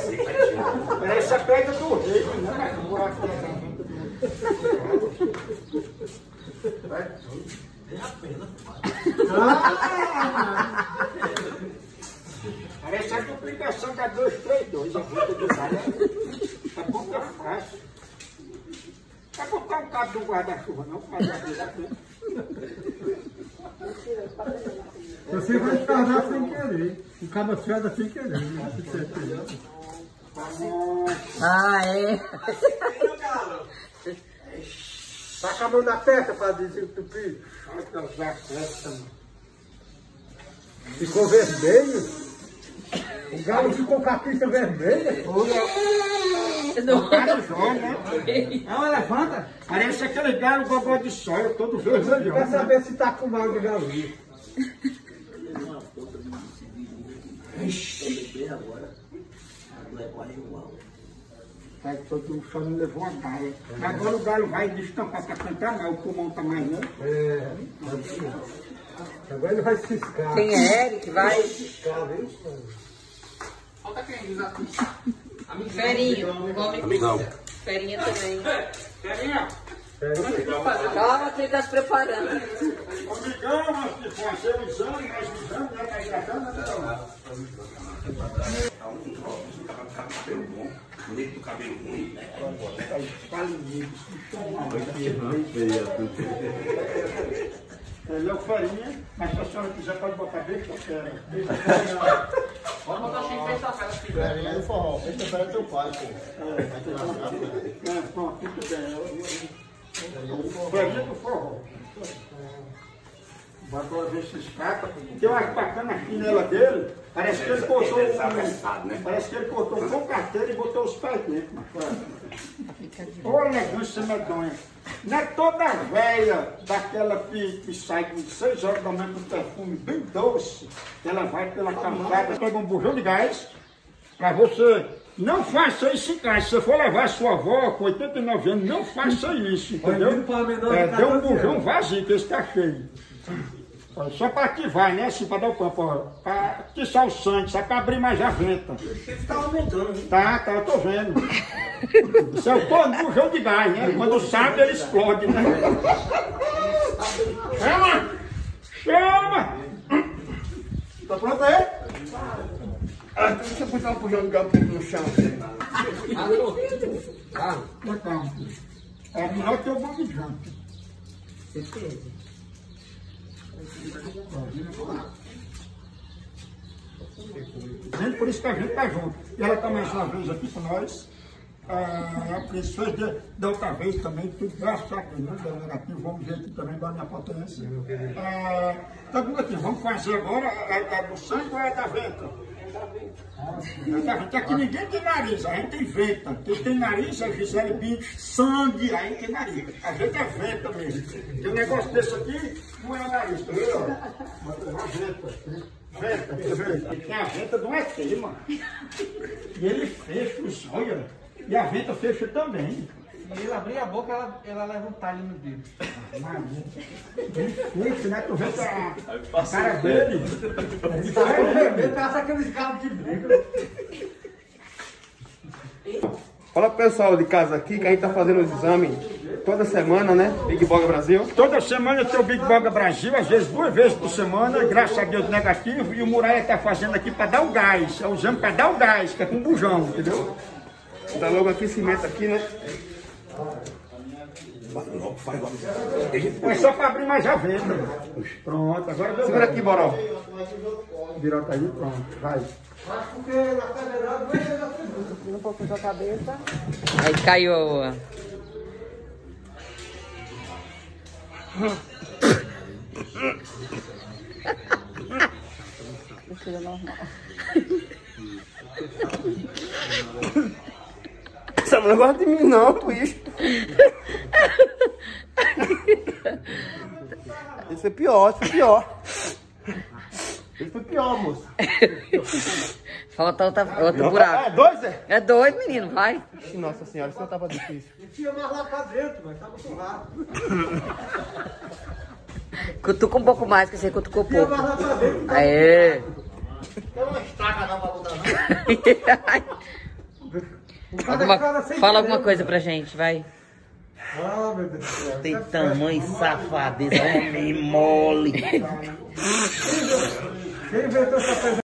Parece a pedra do rei, né? O buraco da parece a duplicação da 232, a vida do cara. Tá bom que é fácil. Vai botar um cabo do guarda-chuva, não? Faz a vida aqui. Você vai casar sem querer. O cabo feda sem querer. Ah, é? Tá com a mão na testa para desentupir. Olha que os acessos. Ficou vermelho? O galo ficou com a pista vermelha? Não. Não, levanta. Parece aquele galo gogó de soia, todo vermelho. Quer saber se tá com mal de galinha? Aí todo só não levou uma gaia. Agora o galo vai destampar para cantar, mas o pulmão tá mais não. É. Agora ele vai ciscar. Quem é Eric? Vai. Ciscar, viu? Falta quem? Desafio. Ferinho. Amigão. Ferinha também. Carinha, Calma que ele tá se preparando. amigão, mas que fazer o exame, mais o exame, né? Tá hidratando, né? Cabelo bom, bonito do cabelo ruim. Ele é o farinha, mas se a senhora quiser pode botar bem que eu quero. Pode botar chifre sexta-feira se tiver. É no forró, sexta-feira é teu pai, pô. Pronto, tudo bem. Farinha do forró. Bota uma vez se escapa. Tem uma bacana aqui nela dele. Parece que ele cortou parece que ele cortou com carteira e botou os pés dentro. Ô, elegância medonha. Não é toda velha daquela que sai de 6 horas da manhã com perfume bem doce, que ela vai pela caminhada, pega um bujão de gás, para você. Não faça isso em casa. Se você for levar a sua avó com 89 anos, não faça isso, entendeu? Dê um bujão vazio, que esse tá cheio. Só para ativar, né? Assim, para dar o campo, para atiçar o sangue, só para abrir mais a venta. O chifre tá aumentando, hein? Tá, eu tô vendo. Isso é o bujão de gás, né? Quando sabe, ele explode, né? Chama! Chama! Tá pronto aí? Deixa eu botar um bujão de galo no chão. Então, é melhor que o bom de janta. Por isso que a gente tá junto. E ela tá mais uma vez aqui com nós. Isso foi da outra vez também, tudo graças a Deus, né? Deu negativo, vamos ver aqui também da minha potência. Então, aqui, vamos fazer agora, é do sangue ou é da venta? Aqui ninguém tem nariz, a gente tem venta. Quem tem nariz é Gisele Bündchen, sangue, aí tem nariz. A gente é venta mesmo. Tem um negócio desse aqui, não é nariz, tá vendo? Mas é uma venta. Venta. Ele tem a venta de um ET, mano. E ele fecha os olhos, e a venta fecha também. Se ele abrir a boca, ela leva um talho no dedo. Isso, né? Tu vê a cara dele. Ele passa aqueles galos de briga. Fala pro pessoal de casa aqui que a gente tá fazendo os exames toda semana, né? Big Boga Brasil. Toda semana tem o Big Boga Brasil, às vezes 2 vezes por semana, graças a Deus negativo, e o Muraia tá fazendo aqui para dar o gás. É o exame para dar o gás, que é com bujão, entendeu? Dá logo aqui, cimento aqui, né? É só para abrir mais a venda. Pronto, agora deu. Segura aqui, Boró. Virou tá aí, pronto, vai. Um pouco da cabeça. Aí caiu a... Isso é normal. Essa mulher não gosta de mim não, bicho. Isso foi pior, isso foi pior. Isso foi pior, moço. Falta outro buraco. É 2, é? É 2, menino, vai. Nossa senhora, isso não tava difícil. Enfia mais lá pra dentro, mas tá muito rápido. Cutuca um pouco mais, que você cutucou Enfia pouco. mais lá pra dentro. Aê! Tem uma estaca não pra botar não. Fala alguma coisa pra gente, vai. Ah, meu Deus do céu. Tem tamanho safadeza, homem mole. Quem inventou essa